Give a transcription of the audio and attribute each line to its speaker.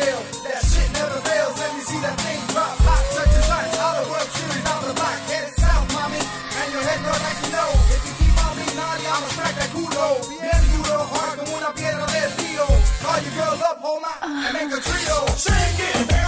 Speaker 1: scale. That shit never fails. Let me see that thing drop. Hot touches ice. Out of World Series out the block. Headed south, mommy. And your head north like you know. If you keep on being naughty, I'ma smack that culo. Bien duro, hard como una piedra del río. Call your girl up, Homa, and make a trio. Shake it.